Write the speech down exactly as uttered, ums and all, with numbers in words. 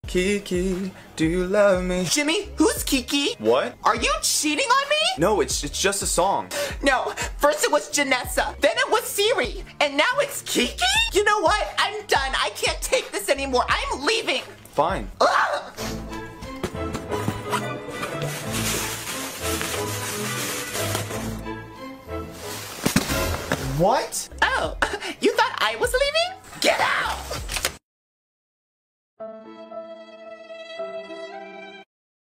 Kiki, do you love me? Jimmy, who's Kiki? What? Are you cheating on me? No, it's it's just a song. No, first it was Janessa, then it was Siri, and now it's Kiki? You know what? I'm done. I can't take this anymore. I'm leaving. Fine. Ugh! What? Oh, you thought I was leaving? Get out!